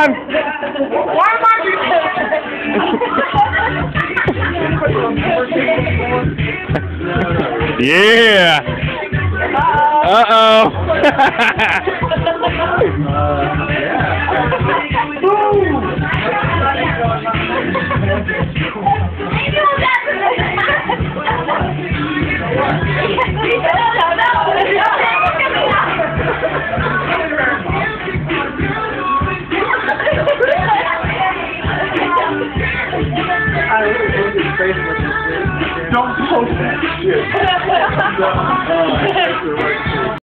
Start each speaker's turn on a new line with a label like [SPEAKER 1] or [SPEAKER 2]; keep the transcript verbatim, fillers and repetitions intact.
[SPEAKER 1] on!
[SPEAKER 2] Why am I being
[SPEAKER 1] Yeah! Uh-oh!
[SPEAKER 2] Don't post that shit.